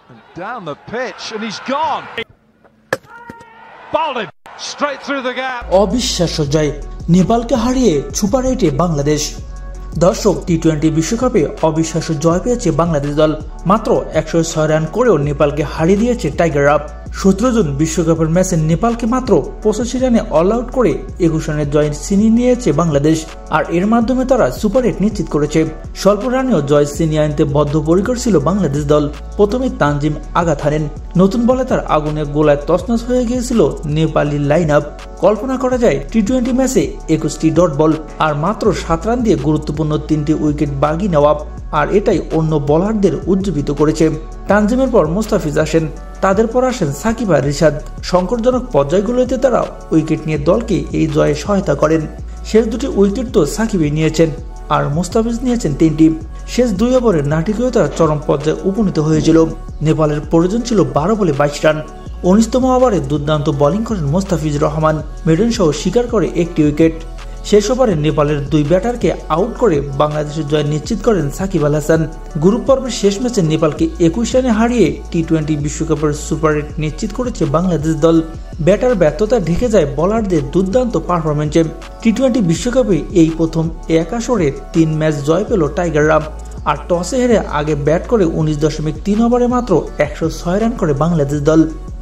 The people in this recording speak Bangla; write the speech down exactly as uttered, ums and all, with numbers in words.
Down the pitch and he's gone. Bowled him straight through the gap. অবিশ্বাস্য জয়, নেপালকে হারিয়ে সুপার এইটে বাংলাদেশ। দর্শক, টি টোয়েন্টি বিশ্বকাপে অবিশ্বাস্য জয় পেয়েছে বাংলাদেশ দল। মাত্র একশো ছয় রান করেও নেপালকে হারিয়ে দিয়েছে টাইগাররা। সতেরো জন বিশ্বকাপের ম্যাচে নেপালকে মাত্র পঁচাশি রানে অল আউট করে একুশ রানের জয় ছিনিয়ে নিয়েছে বাংলাদেশ। আর এর মাধ্যমে তারা সুপার এইট নিশ্চিত করেছে। স্বল্প রানেও জয় ছিনিয়ে আনতে বদ্ধপরিকর ছিল বাংলাদেশ দল। প্রথমে তানজিম আঘাত হানেন, নতুন বলে তার আগুনে গোলায় তছনছ হয়ে গিয়েছিল নেপালি লাইন আপ। কল্পনা করা যায় টি টোয়েন্টি ম্যাচে একুশটি ডট বল আর মাত্র সাত রান দিয়ে গুরুত্বপূর্ণ তিনটি উইকেট বাগি নেওয়া, আর এটাই অন্য বোলারদের উজ্জীবিত করেছে। তানজিমের পর মুস্তাফিজ আসেন, তাদের পর আসেন সাকিব আর রিশাদ। সংকটজনক পর্যায়গুলোতে তারা উইকেট নিয়ে দলকে এই জয়ে সহায়তা করেন। শেষ দুটি উইকেট তো সাকিবই নিয়েছেন আর মুস্তাফিজ নিয়েছেন তিনটি। শেষ দুই ওভারের নাটকীয়তা চরম পর্যায়ে উপনীত হয়েছিল। নেপালের প্রয়োজন ছিল বারো বলে বাইশ রান। উনিশতম ওভারে দুর্দান্ত বোলিং করেন মুস্তাফিজুর রহমান, মেডেন সহ শিকার করে একটি উইকেট। শেষ ওভারে নেপালের দুই ব্যাটারকে আউট করে বাংলাদেশের জয় নিশ্চিত করেন সাকিব আল হাসান। গ্রুপ পর্বের শেষ ম্যাচে নেপালকে একুশ রানে হারিয়ে টি টোয়েন্টি বিশ্বকাপের সুপার এইট নিশ্চিত করেছে বাংলাদেশ দল। ব্যাটার ব্যর্থতা ঢেকে যায় বোলারদের দুর্দান্ত পারফরমেন্সে। টি টোয়েন্টি বিশ্বকাপে এই প্রথম এক আসরে তিন ম্যাচ জয় পেল টাইগাররা। আর টসে হেরে আগে ব্যাট করে উনিশ দশমিক তিন ওভারে মাত্র একশো ছয় রান করে বাংলাদেশ দল।